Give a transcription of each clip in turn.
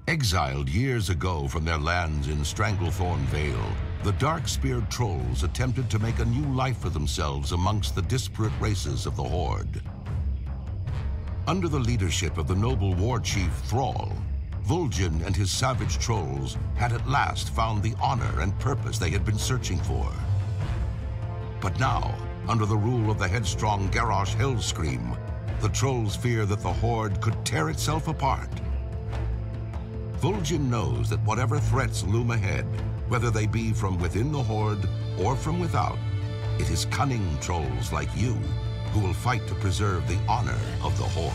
Exiled years ago from their lands in Stranglethorn Vale, the dark-speared trolls attempted to make a new life for themselves amongst the disparate races of the Horde. Under the leadership of the noble war chief Thrall, Vol'jin and his savage trolls had at last found the honor and purpose they had been searching for. But now, under the rule of the headstrong Garrosh Hellscream, the trolls fear that the Horde could tear itself apart. Vol'jin knows that whatever threats loom ahead, whether they be from within the Horde or from without, it is cunning trolls like you who will fight to preserve the honor of the Horde.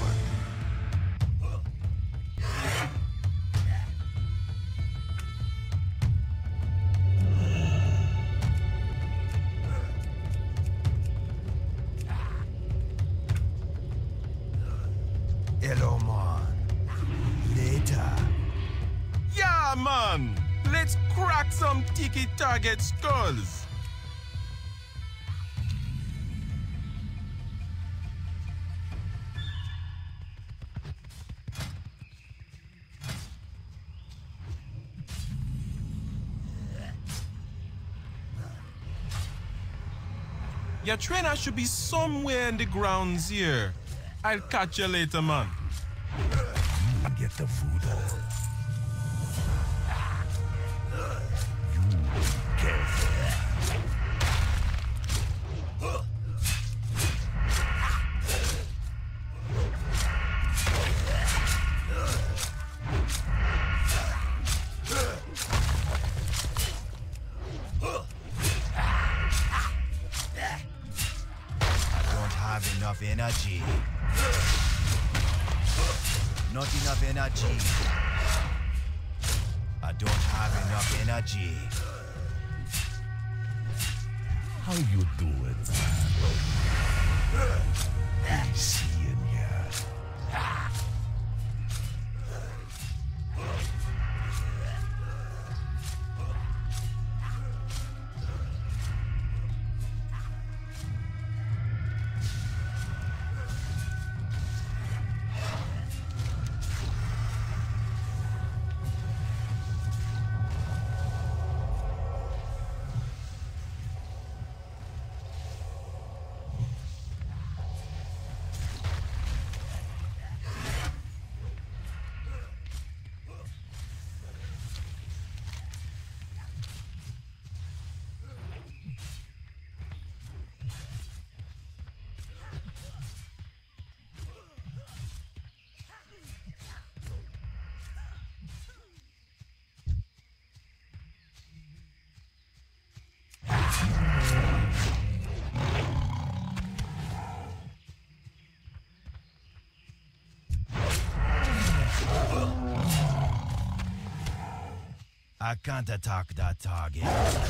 Hello, man. Later. Yeah, man! Let's crack some Tiki Target skulls! Your trainer should be somewhere in the grounds here. I'll catch you later, man. Get the food on. Enough energy. Not enough energy. I don't have enough energy. How you doing, man? Be seeing ya. I can't attack that target.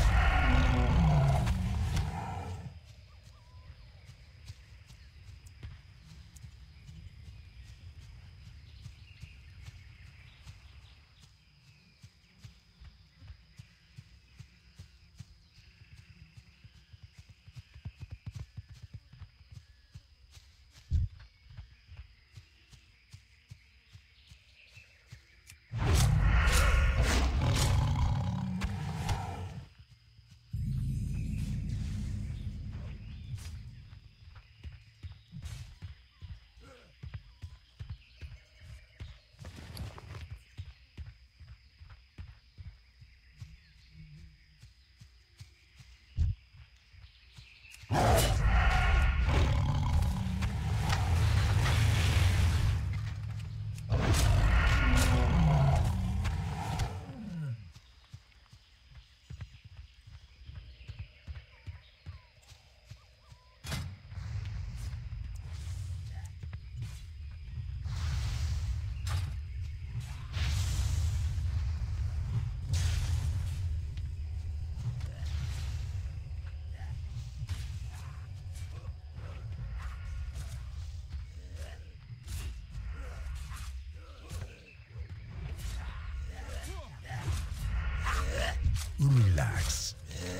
Relax.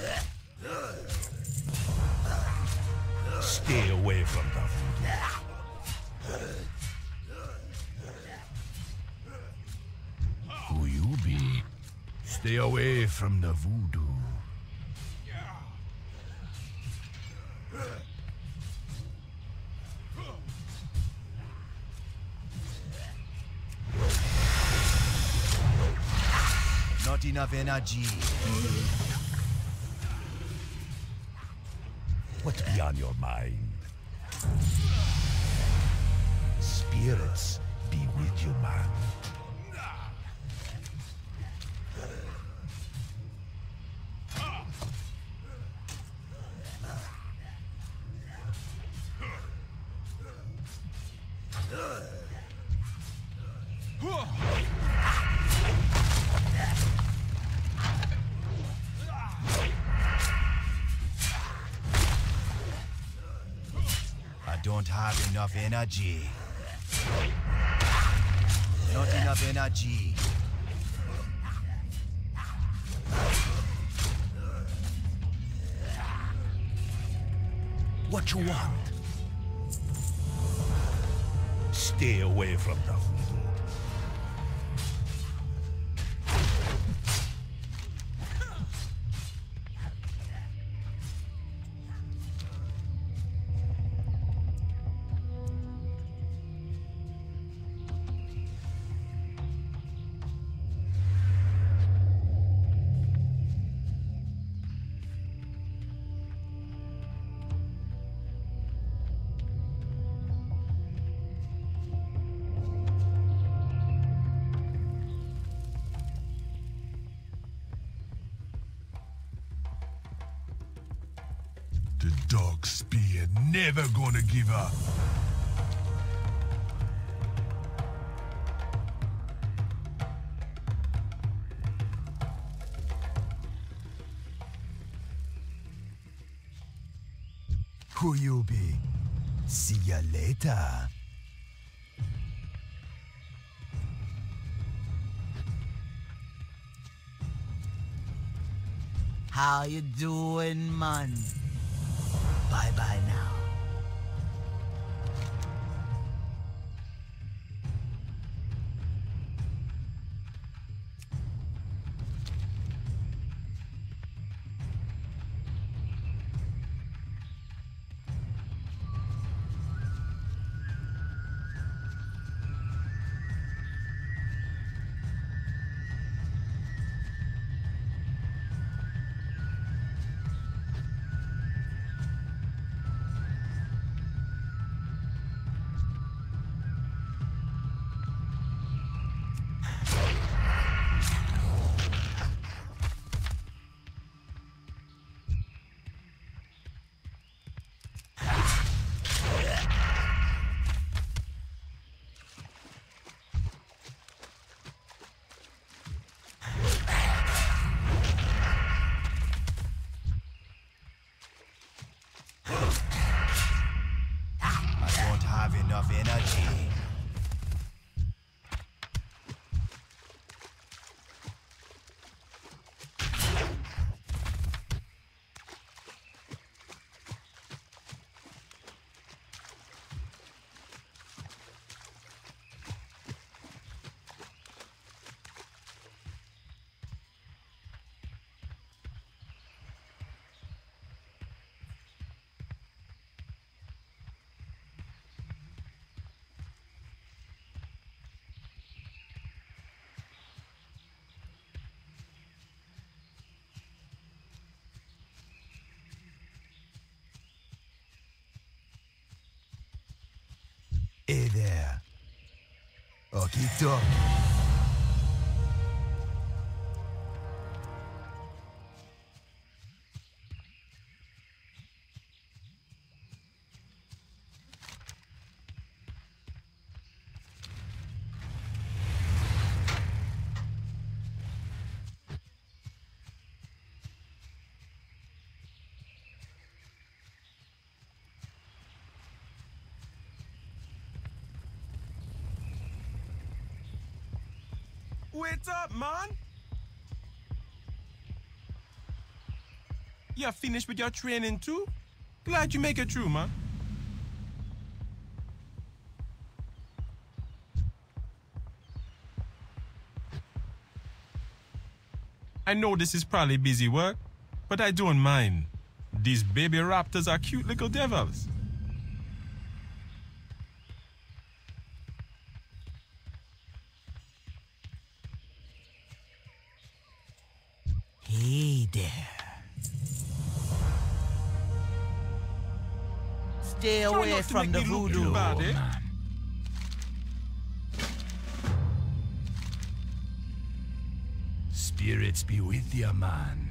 Stay away from the voodoo. Stay away from the voodoo. Not enough energy. What be on your mind? Spirits be with you, man. I don't have enough energy. Not enough energy. What you want? Stay away from the voodoo. The dog spear never gonna give up. Who you be? See ya later. How you doing, man? Bye-bye now. Enough energy. Hey there. Okito. Wait up, man. You finished with your training too? Glad you make it through, man. I know this is probably busy work, but I don't mind. These baby raptors are cute little devils. Hey there. Stay Try away not to from make the me look voodoo. too bad, eh? Spirits be with ya, man.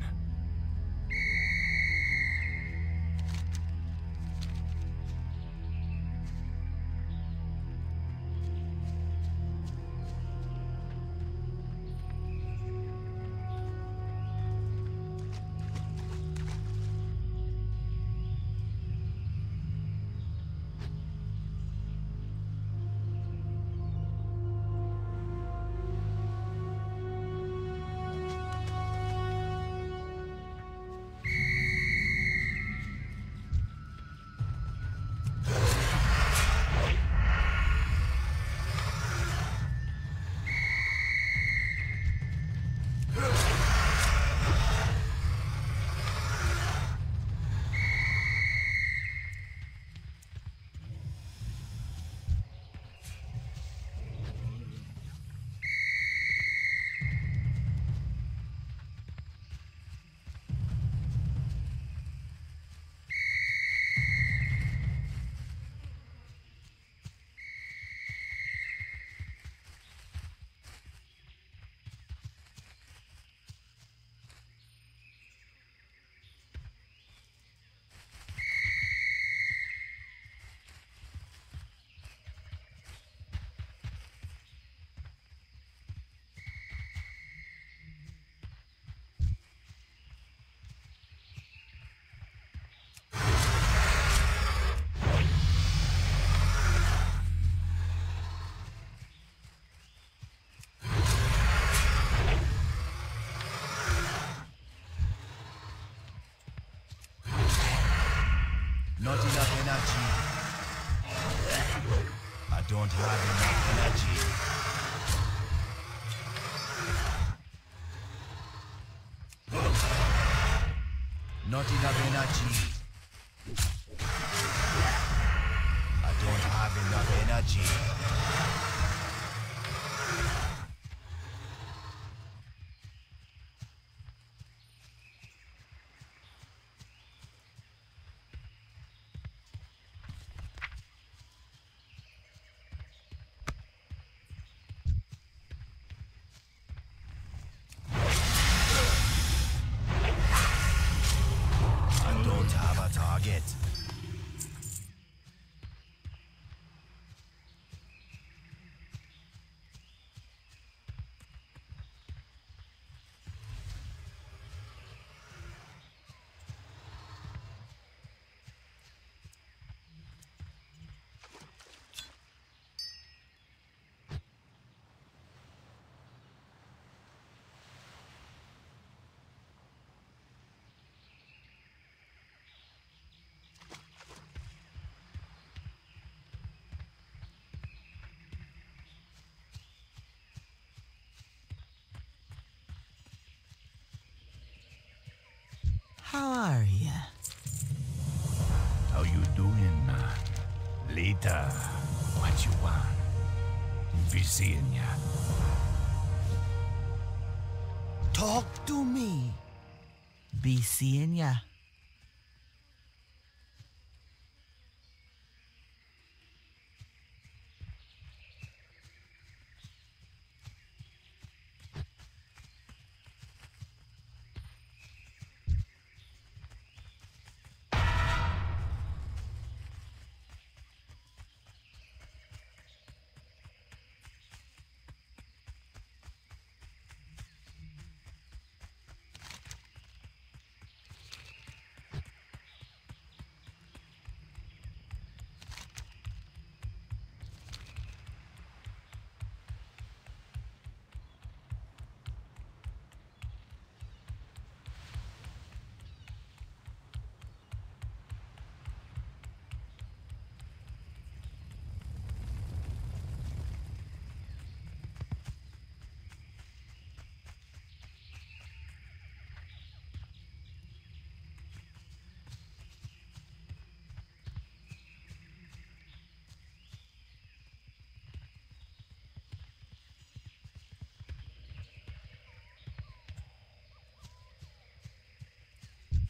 Not enough energy. I don't have enough energy. Not enough energy. I don't have enough energy. I don't have a target. How are ya? How you doing, man? Later, what you want? Be seeing ya. Talk to me. Be seeing ya.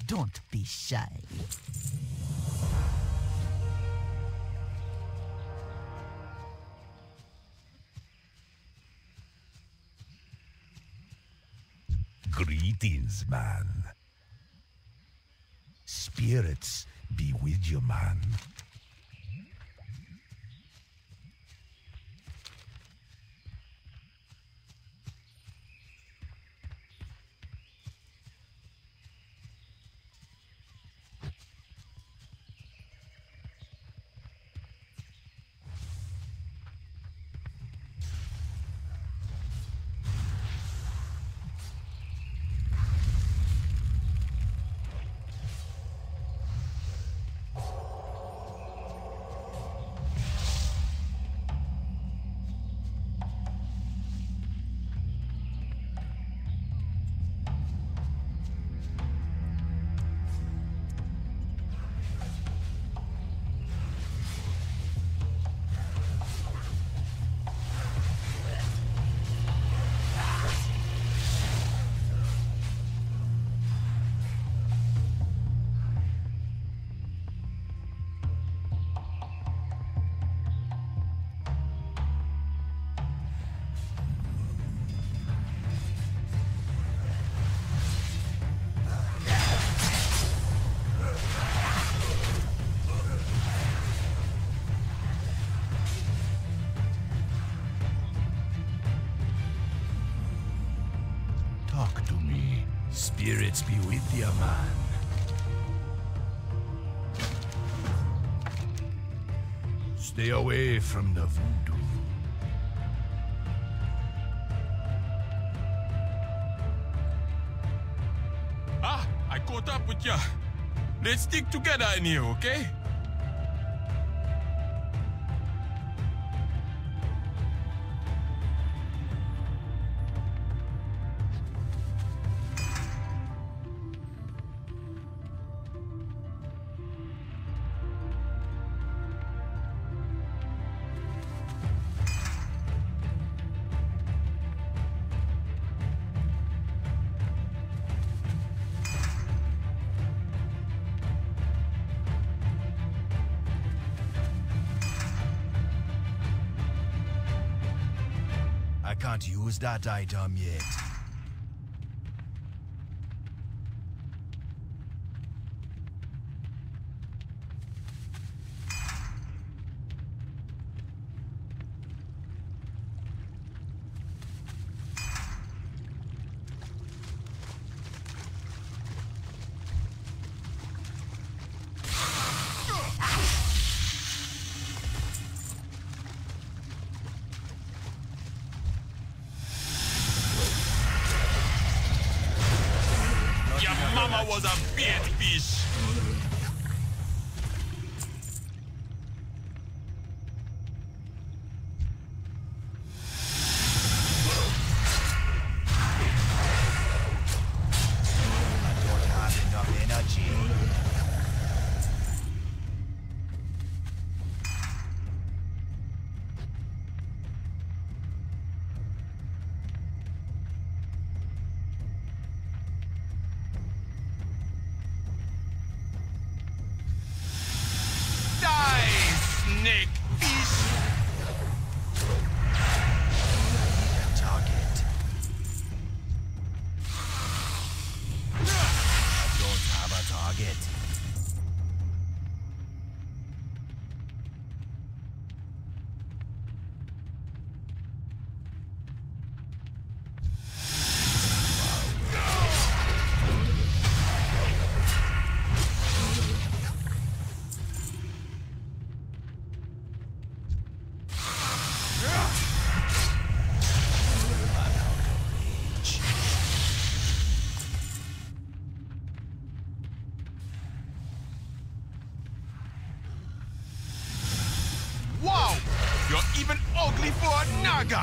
Don't be shy. Greetings, man. Spirits be with you, man. Talk to me. Spirits be with you, man. Stay away from the voodoo. I caught up with ya. Let's stick together in here, okay? I can't use that item yet. Mama was a bait fish. I don't have enough energy. Snake fish. Target. I don't have a target. Wow! You're even ugly for a naga!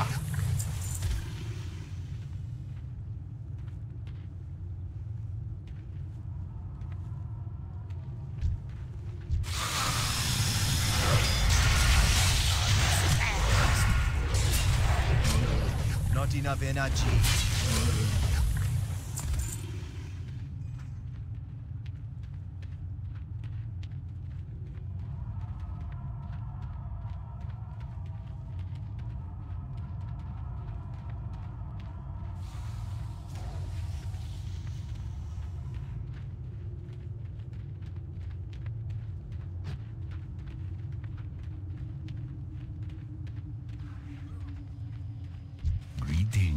Not enough energy.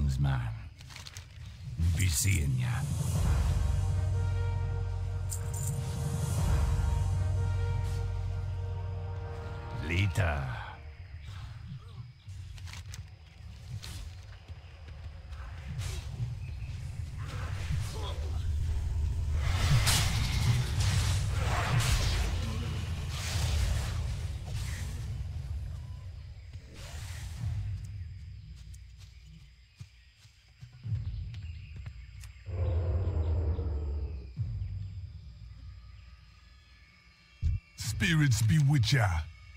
Guzman. Visenya. Lita. Spirits bewitch ya.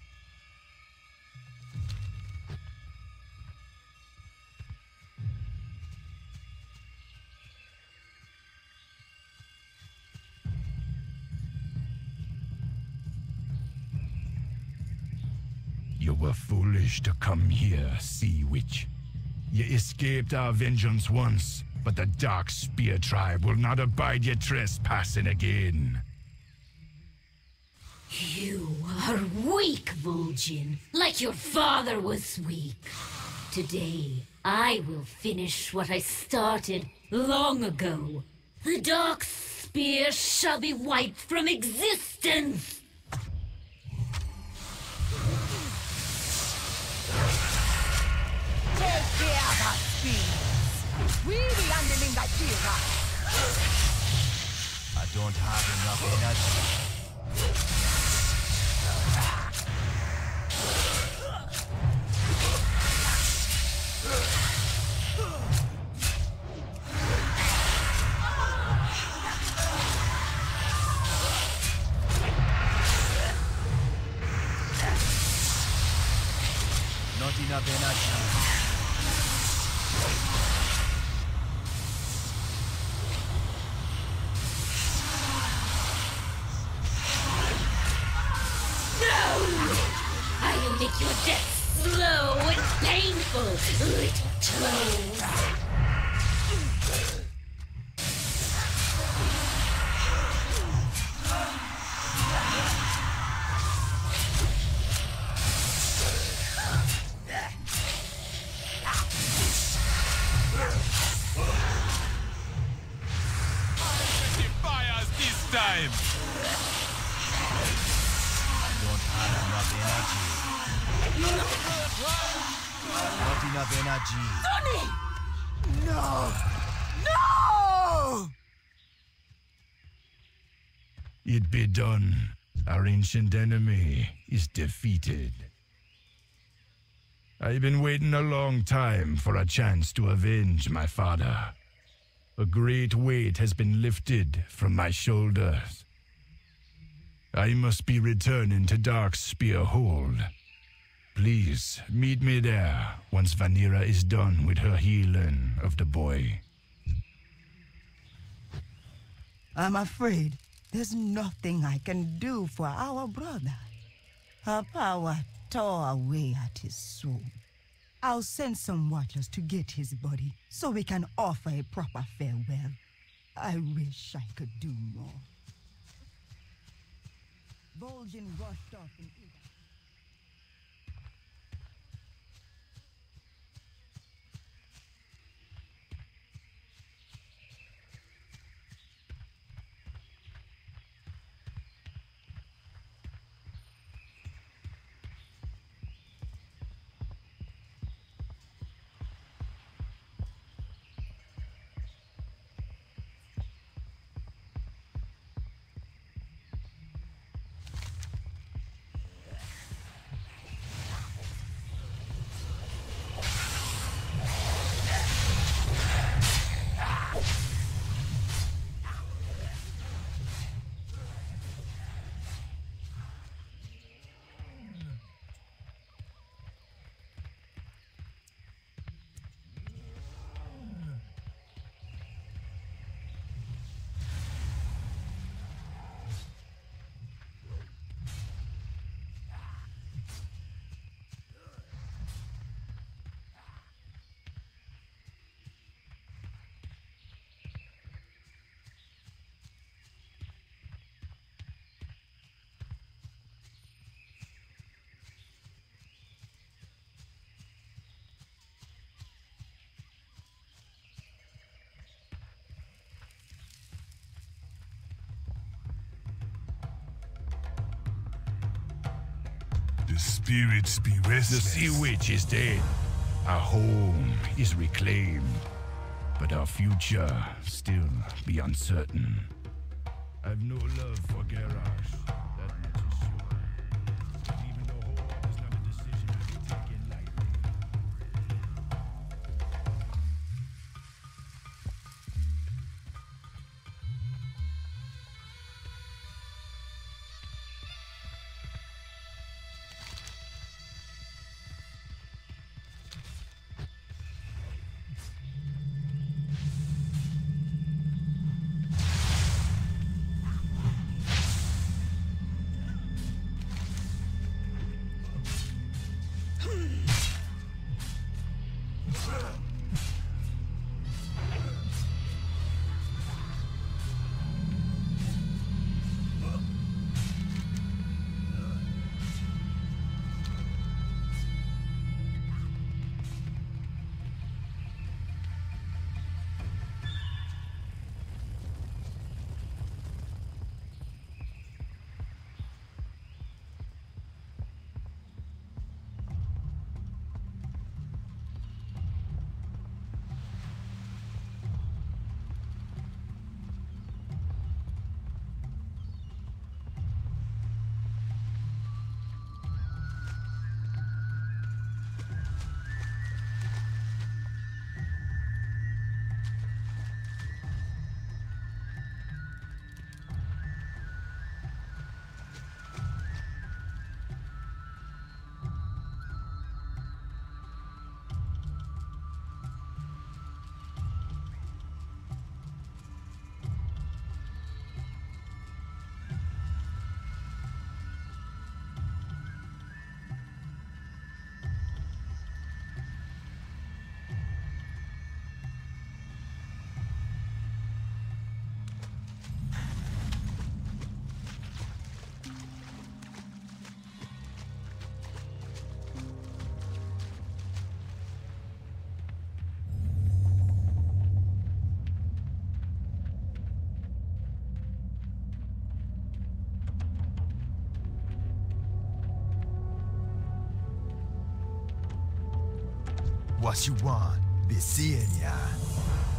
You were foolish to come here, Sea Witch. You escaped our vengeance once, but the Dark Spear tribe will not abide your trespassing again. You are weak, Vol'jin, like your father was weak. Today, I will finish what I started long ago. The Dark Spear shall be wiped from existence! Take care of our speeds. We the underling Atira. I don't have enough energy. Not enough energy. I will make your death slow and painful, little toad. Fires this time! Don't have enough energy. Not enough energy. No! No! It be done. Our ancient enemy is defeated. I've been waiting a long time for a chance to avenge my father. A great weight has been lifted from my shoulders. I must be returning to Dark Spear Hold. Please, meet me there once Vanera is done with her healing of the boy. I'm afraid there's nothing I can do for our brother. Her power tore away at his soul. I'll send some watchers to get his body so we can offer a proper farewell. I wish I could do more. Vol'jin rushed off in The spirits be The restless. Sea Witch is dead. Our home is reclaimed. But our future still be uncertain. I've no love for Garrosh. That much is sure. Even the Horde is not a decision I can take in lightly. What you want? Be seeing ya.